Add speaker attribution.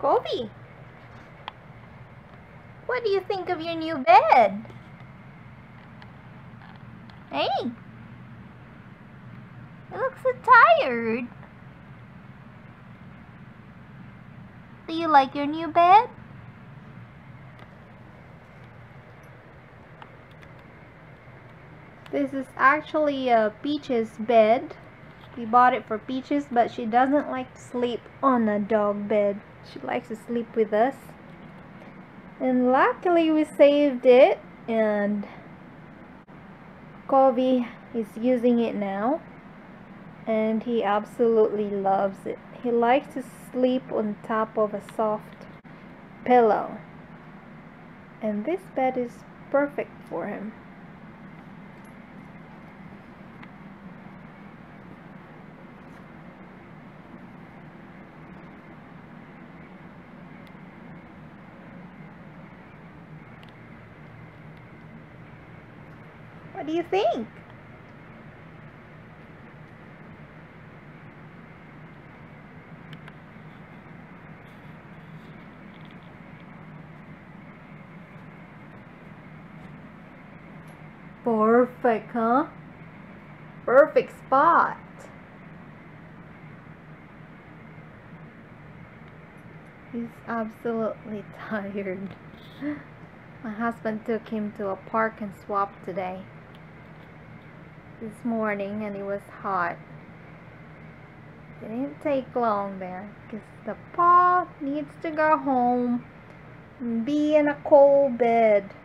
Speaker 1: Covi, what do you think of your new bed? Hey, you look so tired. Do you like your new bed? This is actually a Peach's bed. We bought it for Peaches, but she doesn't like to sleep on a dog bed. She likes to sleep with us. And luckily we saved it, and Covi is using it now, and he absolutely loves it. He likes to sleep on top of a soft pillow, and this bed is perfect for him. What do you think? Perfect, huh? Perfect spot. He's absolutely tired. My husband took him to a park and swap today. This morning, and it was hot. It didn't take long there because the paw needs to go home and be in a cold bed.